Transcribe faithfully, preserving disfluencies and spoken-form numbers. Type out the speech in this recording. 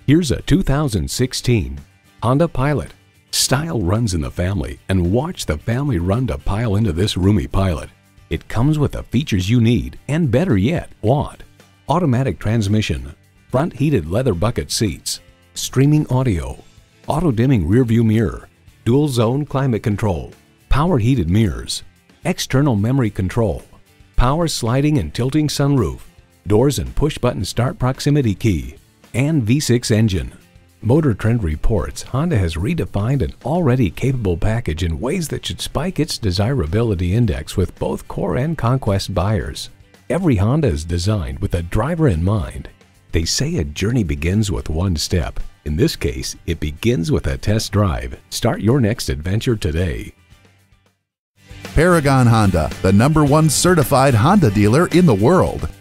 Here's a two thousand sixteen Honda Pilot. Style runs in the family, and watch the family run to pile into this roomy Pilot. It comes with the features you need, and better yet, want. Automatic transmission, front heated leather bucket seats, streaming audio, auto-dimming rearview mirror, dual zone climate control, power heated mirrors, external memory control, power sliding and tilting sunroof, doors and push-button start proximity key, and V six engine. Motor Trend reports Honda has redefined an already capable package in ways that should spike its desirability index with both core and conquest buyers. Every Honda is designed with a driver in mind. They say a journey begins with one step. In this case, it begins with a test drive. Start your next adventure today. Paragon Honda, the number one certified Honda dealer in the world.